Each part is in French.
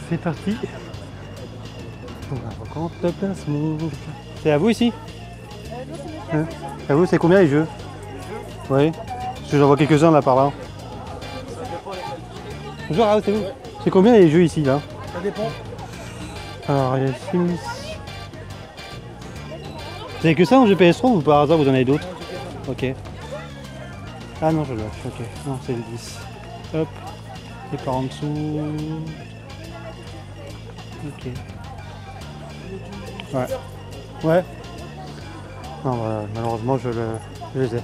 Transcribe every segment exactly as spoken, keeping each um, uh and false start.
c'est parti. On va reprendre la place. C'est à vous ici? euh, À vous, c'est combien les jeux? Oui. Parce que j'en vois quelques-uns là par là. Bonjour, ah, c'est vous. C'est combien les jeux ici là? Ça dépend. Alors, il y a Sims. Vous avez que ça en G P S trois ou par hasard vous en avez d'autres? Ok. Ah non, je lâche, ok. Non, c'est le dix. Hop. Et par en dessous. Ok. Ouais. Ouais. Non, bah, malheureusement, je, le, je les ai.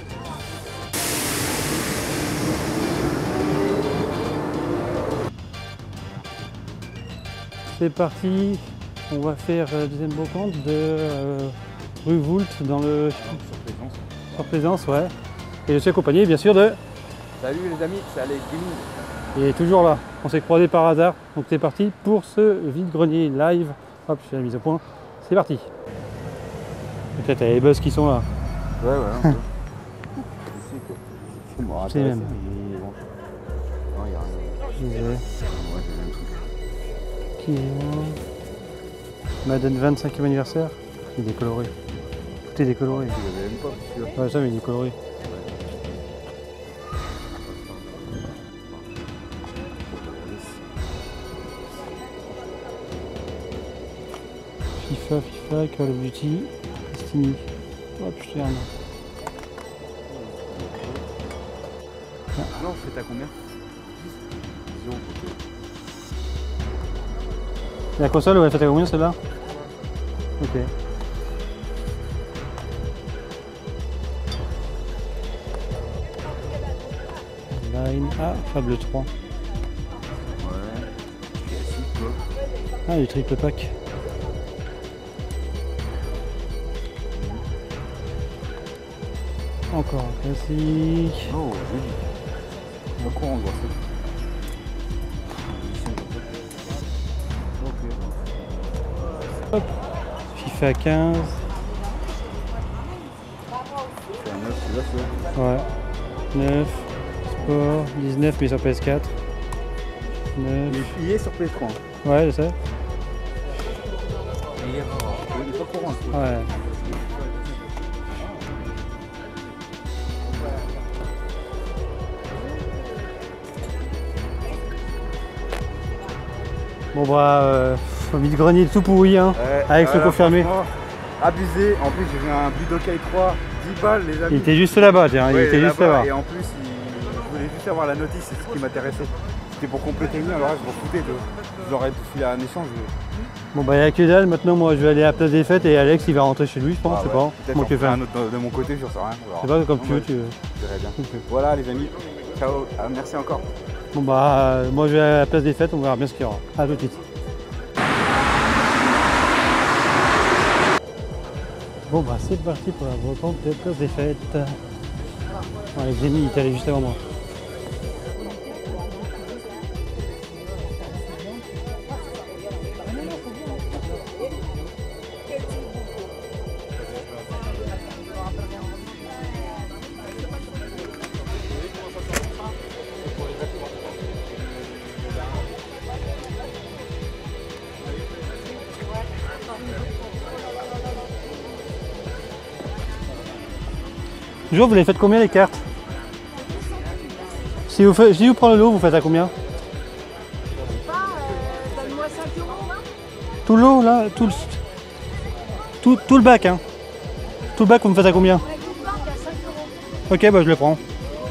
C'est parti. On va faire la deuxième brocante de euh, rue Voult dans le... Sur Plaisance. Sur Plaisance, ouais. Et je suis accompagné bien sûr de... Salut les amis, c'est Alex Gaming. Il est toujours là. On s'est croisés par hasard. Donc c'est parti pour ce vide-grenier live. Hop, je fais la mise au point. C'est parti. Peut-être il y a les buzz qui sont là. Ouais, ouais, un peu. C'est bon, C'est même. bon. Non, il y a rien. Je disais. Ouais, j'ai le même truc. Qui est là? Madden vingt-cinquième anniversaire. Il est décoloré. Tout est décoloré. Tu l'avais même pas, celui-là. Ouais, ça, mais il est décoloré. FIFA, FIFA, Call of Duty, Destiny. Oh putain. Non, c'est à combien? Zéro. La console, ouais, elle fait à combien celle-là? Ok. Line A, Fable trois. Ouais. Classique quoi. Ah, du triple pack. Encore un classique. Oh, joli. On va on voit ça. Ok. Hop. FIFA quinze. C'est un neuf, celui-là, c'est Ouais. neuf. Sport. dix-neuf, mais sur P S quatre. neuf. Il est sur P S trois. Hein. Ouais, je sais. Il est pas courant. Ouais. Bon bah, euh, vide-grenier tout pourri hein, Ouais, avec ce voilà, confirmé. Abusé, en plus j'ai vu un Budokai trois, dix balles les amis. Il était juste là-bas, tiens, il Ouais, était juste là-bas. Et en plus, il... je voulais juste avoir la notice, c'est ce qui m'intéressait. C'était pour compléter le mien, alors là je m'en foutais de... Je leur ai filé un échange. Bon bah il n'y a que dalle, maintenant moi je vais aller à la place des fêtes et Alex il va rentrer chez lui je pense, Ah, je sais ouais. pas. Peut-être Moi, en faire un autre de mon côté, j'en sais rien. C'est pas comme non, tu veux, ouais, tu veux. Je verrai bien. Okay. Voilà les amis, ciao, ah, merci encore. Bon bah euh, moi je vais à la place des fêtes, on verra bien ce qu'il y aura. A tout de suite. Bon bah c'est parti pour la brocante de la place des fêtes. Bon, Alex Demi il est allé juste avant moi. Bonjour, vous les faites combien les cartes? Si vous, faites, si vous prenez le lot, vous faites à combien? Donne-moi cinq euros là. Tout le lot là, tout le, tout, tout le bac hein. Tout le bac vous me faites à combien? Ouais, tout le bac à cinq euros. Ok, bah je le prends.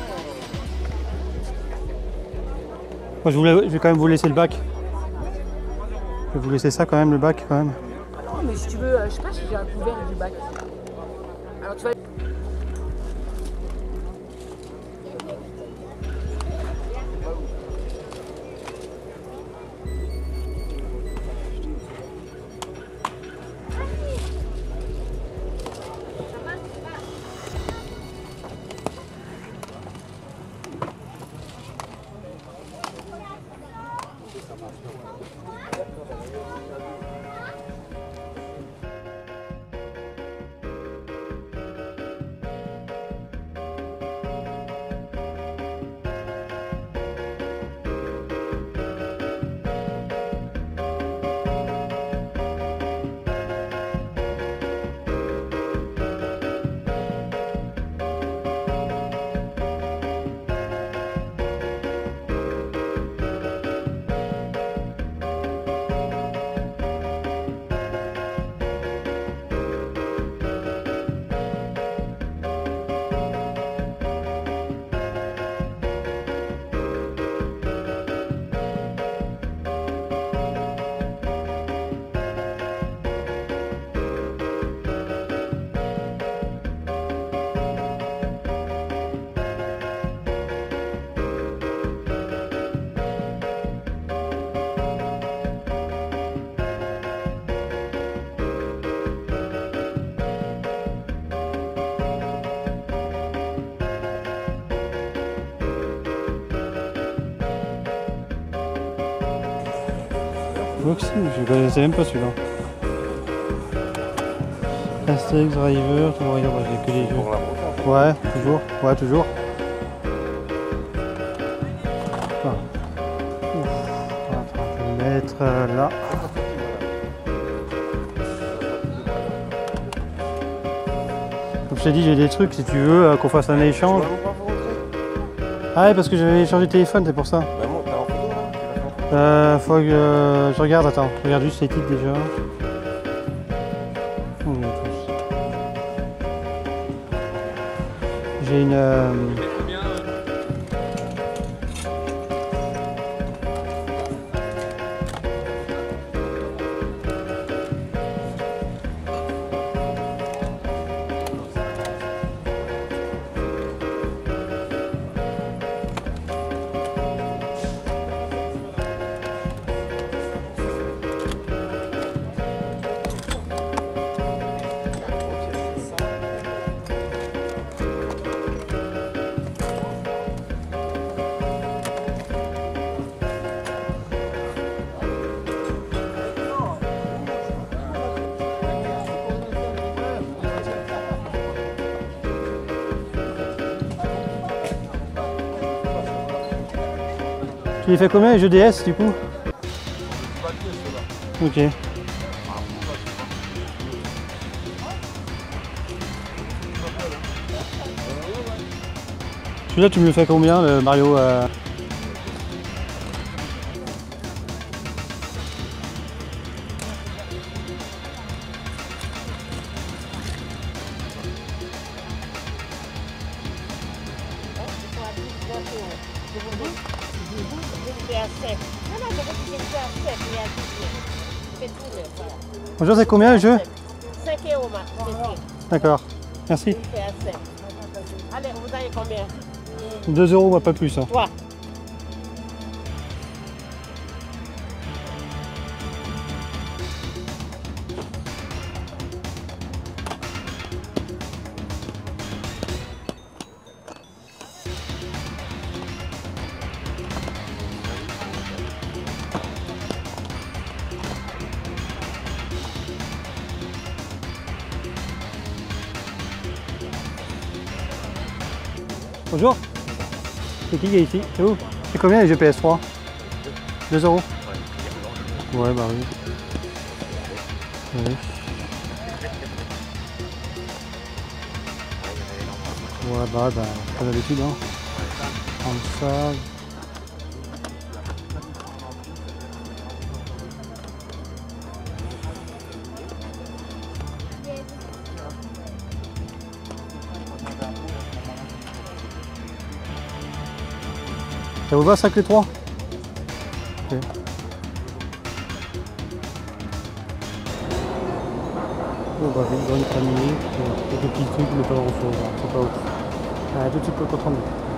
Moi, je, voulais, je vais quand même vous laisser le bac. Je vais vous laisser ça quand même, le bac quand même. Non, mais si tu veux, euh, je sais pas si j'ai un couvert du bac. Alors tu vas. Voxy, je connaissais même pas celui-là. Astérix, Driver, tout le regarde, j'ai que les jeux. Ouais, toujours, ouais, toujours. Ah. Ouf, on va mettre là. Comme je t'ai dit, j'ai des trucs si tu veux euh, qu'on fasse un échange. Ah ouais, parce que j'avais échangé de téléphone, c'est pour ça. Euh, faut que euh, je regarde, attends, je regarde juste les titres déjà. J'ai une... Euh... Tu les fais combien les jeux D S du coup? Ok. Celui-là tu me le fais combien le Mario euh... Bonjour, c'est combien le jeu? cinq euros, ma. D'accord, merci. Allez, vous avez combien? deux euros, moi pas plus. Hein. Ouais. Bonjour. C'est qui qui est ici? C'est où? C'est combien les jeux P S trois? deux euros? Ouais, bah oui. Oui. Ouais, bah, bah, pas d'habitude, hein. Prendre ça. Ça vous va cinq les trois? Ok. Bon bah vite, dans une famille, quelques petits trucs, mais pas grand chose, c'est pas ouf. Allez, tout de suite pour le compte rendu.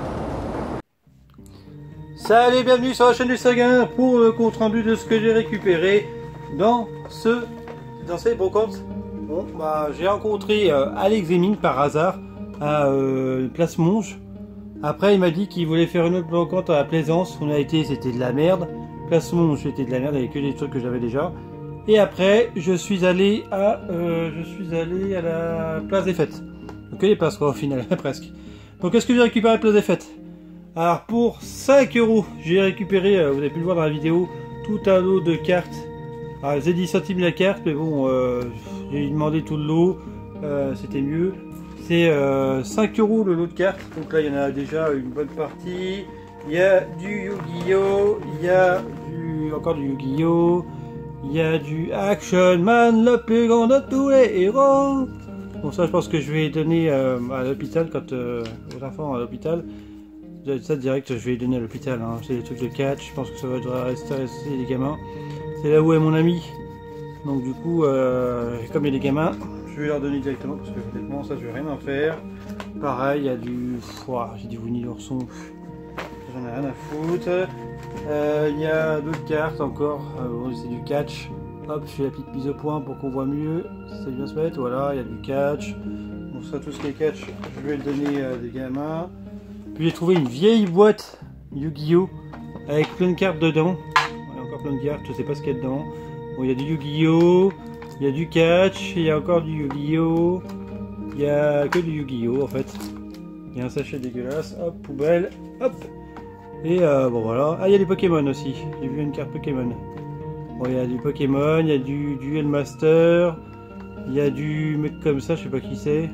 Salut, bienvenue sur la chaîne du Seguin pour le compte rendu de ce que j'ai récupéré dans ce dans ces brocantes. Bon bah j'ai rencontré euh, Alex Zeming par hasard à euh, Place Monge. Après il m'a dit qu'il voulait faire une autre brocante à la Plaisance. On a été, c'était de la merde. Place Monge, c'était de la merde, il n'y avait que des trucs que j'avais déjà. Et après je suis allé à euh, je suis allé à la Place des Fêtes. Donc les places quoi au final, presque. Donc qu'est-ce que j'ai récupéré à la Place des Fêtes? Alors pour cinq euros, j'ai récupéré, euh, vous avez pu le voir dans la vidéo, tout un lot de cartes. Alors j'ai dix centimes la carte, mais bon, euh, j'ai demandé tout le lot, euh, c'était mieux. C'est euh, cinq euros le lot de cartes, donc là il y en a déjà une bonne partie. Il y a du Yu-Gi-Oh, il y a du, encore du Yu-Gi-Oh, il y a du Action Man, le plus grand de tous les héros. Bon ça je pense que je vais donner euh, à l'hôpital, quand euh, aux enfants à l'hôpital. Ça direct, je vais les donner à l'hôpital, hein. C'est des trucs de catch, je pense que ça va intéresser les gamins. C'est là où est mon ami. Donc du coup, euh, comme il y a des gamins, je vais leur donner directement parce que honnêtement ça je vais rien en faire. Pareil, il y a du... Ouah, j'ai dit Winnie l'ourson, j'en ai rien à foutre. Euh, il y a d'autres cartes encore, euh, c'est du catch. Hop, je fais la petite mise au point pour qu'on voit mieux si ça vient se mettre. Voilà, il y a du catch. Bon ça, tout ce qui est catch, je vais le donner à des gamins. Puis j'ai trouvé une vieille boîte Yu-Gi-Oh avec plein de cartes dedans. Ouais, encore plein de cartes, je sais pas ce qu'il y a dedans. Bon, il y a du Yu-Gi-Oh, il y a du catch, il y a encore du Yu-Gi-Oh, il y a que du Yu-Gi-Oh en fait. Il y a un sachet dégueulasse, hop, poubelle, hop. Et euh, bon voilà, ah il y a des Pokémon aussi, j'ai vu une carte Pokémon. Bon, il y a du Pokémon, il y a du Duel Master, il y a du mec comme ça, je sais pas qui c'est.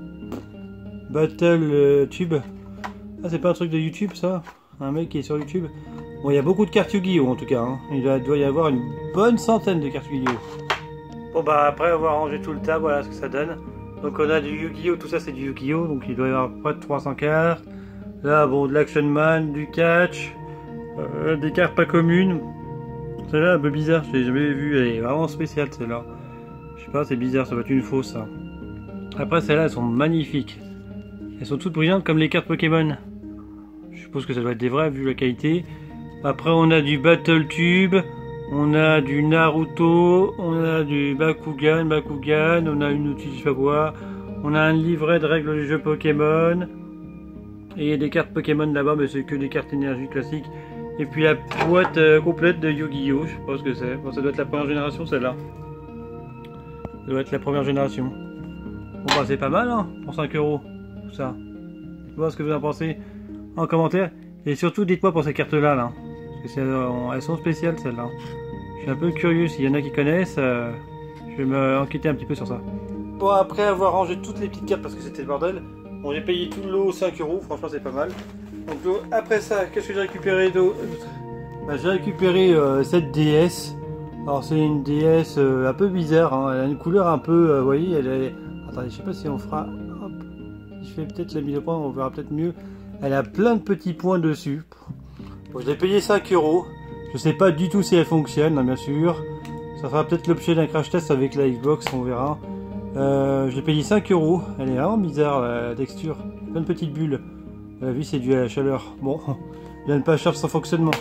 Battle euh, Tube. Ah, c'est pas un truc de YouTube ça? Un mec qui est sur YouTube. Bon, il y a beaucoup de cartes Yu-Gi-Oh en tout cas. Hein. Il doit, doit y avoir une bonne centaine de cartes Yu-Gi-Oh. Bon, bah après avoir rangé tout le tas, voilà ce que ça donne. Donc, on a du Yu-Gi-Oh, tout ça c'est du Yu-Gi-Oh, donc il doit y avoir près de trois cents cartes. Là, bon, de l'Action Man, du catch, euh, des cartes pas communes. Celle-là, un peu bizarre, je l'ai jamais vue, elle est vraiment spéciale celle-là. Je sais pas, c'est bizarre, ça va être une fausse ça. Après, celles-là, elles sont magnifiques. Elles sont toutes brillantes comme les cartes Pokémon. Je suppose que ça doit être des vraies vu la qualité. Après, on a du Battle Tube, on a du Naruto, on a du Bakugan, Bakugan, on a une outil, je sais pas quoi. On a un livret de règles du jeu Pokémon. Et il y a des cartes Pokémon là-bas, mais c'est que des cartes énergie classiques. Et puis la boîte euh, complète de Yu-Gi-Oh! Je sais pas ce que c'est. Bon, ça doit être la première génération celle-là. Ça doit être la première génération. Bon bah c'est pas mal hein, pour cinq euros. Tout ça. Dites-moi ce que vous en pensez en commentaire. Et surtout dites-moi pour ces cartes là. là. Parce que euh, elles sont spéciales celles-là. Je suis un peu curieux, s'il y en a qui connaissent, euh, je vais me enquêter un petit peu sur ça. Bon, après avoir rangé toutes les petites cartes parce que c'était le bordel, bon, j'ai payé tout le lot cinq euros, franchement c'est pas mal. Donc après ça, qu'est-ce que j'ai récupéré d'autre? Bah, j'ai récupéré euh, cette D S. Alors c'est une D S euh, un peu bizarre, hein. Elle a une couleur un peu, euh, vous voyez, elle est... Attendez, je sais pas si on fera... Hop. Si je fais peut-être la mise au point, on verra peut-être mieux. Elle a plein de petits points dessus. Bon, je l'ai payé cinq euros. Je sais pas du tout si elle fonctionne, hein, bien sûr. Ça fera peut-être l'objet d'un crash test avec la Xbox, on verra. Euh, je l'ai payé cinq euros. Elle est vraiment bizarre, la texture. Plein de petites bulles. La vie, c'est dû à la chaleur. Bon, je ne pas chercher son fonctionnement.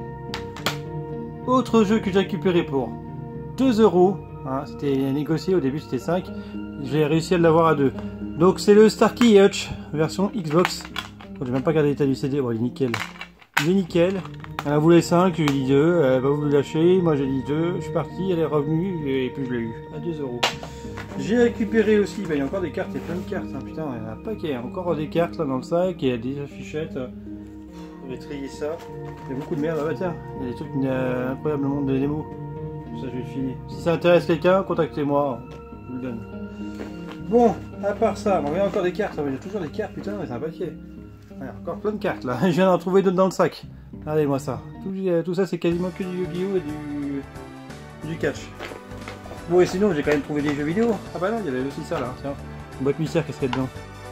Autre jeu que j'ai récupéré pour deux euros. Hein, c'était négocié, au début c'était cinq. J'ai réussi à l'avoir à deux. Donc c'est le Starkey Hutch, version Xbox. Bon, j'ai même pas regardé l'état du C D. Bon, il est nickel. Il est nickel. Elle a voulu cinq, j'ai dit deux. Elle va vous lâcher. Moi j'ai dit deux. Je suis parti, elle est revenue et puis je l'ai eu à deux euros. J'ai récupéré aussi, bah, il y a encore des cartes, il y a plein de cartes. Hein. Putain, il y en a un paquet. Il y a encore des cartes là dans le sac. Il y a des affichettes. Je vais trier ça. Il y a beaucoup de merde. Ah bah tiens, il y a des trucs euh, incroyables monde de démos. Ça je vais filer. Si ça intéresse quelqu'un, contactez-moi. Je vous le donne. Bon, à part ça, bon, il y a encore des cartes. Il y a toujours des cartes, putain, c'est un paquet. Il y a encore plein de cartes là. Je viens d'en trouver d'autres dans le sac. Regardez-moi ça. Tout, tout ça, c'est quasiment que du Yu-Gi-Oh! Et du, du catch. Bon, et sinon, j'ai quand même trouvé des jeux vidéo. Ah bah non, il y avait aussi ça là. Tiens, une boîte mystère, qu'est-ce qu'il y a dedans?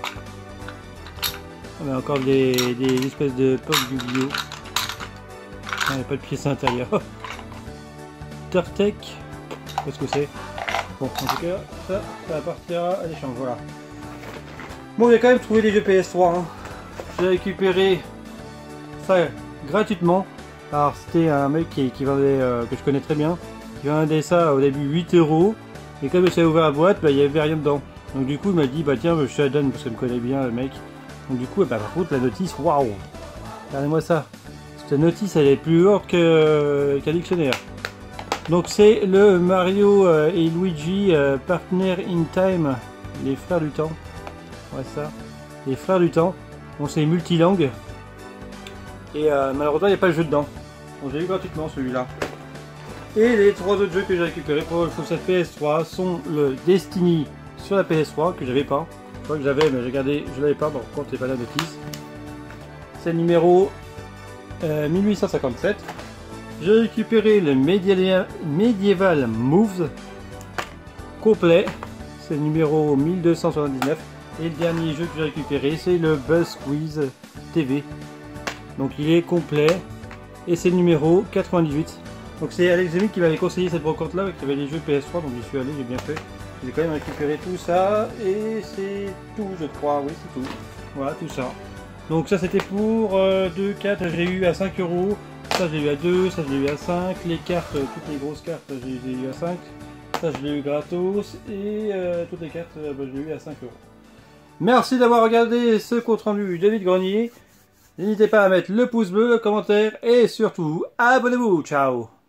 On a encore des, des espèces de pop Yu-Gi-Oh! Il n'y a pas de pièces à l'intérieur. Turtech, je sais pas ce que c'est. Bon, en tout cas, ça, ça partira à l'échange, voilà. Bon, j'ai quand même trouvé des jeux P S trois. Hein. J'ai récupéré ça gratuitement. Alors, c'était un mec qui, qui vendait, euh, que je connais très bien, qui vendait ça au début huit euros. Et comme j'ai ouvert la boîte, bah, il n'y avait rien dedans. Donc, du coup, il m'a dit, bah tiens, je te la donne parce qu'il me connaît bien, le mec. Donc, du coup, bah, par contre, la notice, waouh! Regardez-moi ça. Cette notice, elle est plus lourde qu'un qu dictionnaire. Donc c'est le Mario euh, et Luigi euh, Partner in Time, les frères du temps. Ouais ça, les frères du temps. Bon c'est multilangue. Et euh, malheureusement il n'y a pas le jeu dedans. Bon j'ai eu gratuitement celui-là. Et les trois autres jeux que j'ai récupérés pour cette P S trois sont le Destiny sur la P S trois que j'avais pas. Je crois que j'avais mais j'ai regardé, je l'avais pas, bon compte c'est pas la notice. C'est le numéro euh, mille huit cent cinquante-sept. J'ai récupéré le Medieval, Medieval Moves complet, c'est le numéro mille deux cent soixante-dix-neuf. Et le dernier jeu que j'ai récupéré, c'est le Buzz Quiz T V. Donc il est complet et c'est le numéro quatre-vingt-dix-huit. Donc c'est Alex Zemi qui m'avait conseillé cette brocante là, qui avait les jeux P S trois, donc j'y suis allé, j'ai bien fait. J'ai quand même récupéré tout ça et c'est tout, je crois, oui c'est tout. Voilà tout ça. Donc ça c'était pour euh, deux, quatre, j'ai eu à cinq euros. Ça je l'ai eu à deux, ça je l'ai eu à cinq, les cartes, toutes les grosses cartes je les ai eu à cinq, ça je l'ai eu gratos, et euh, toutes les cartes bah, je l'ai eu à cinq euros. Merci d'avoir regardé ce compte rendu David Grenier, n'hésitez pas à mettre le pouce bleu, le commentaire, et surtout abonnez-vous, ciao.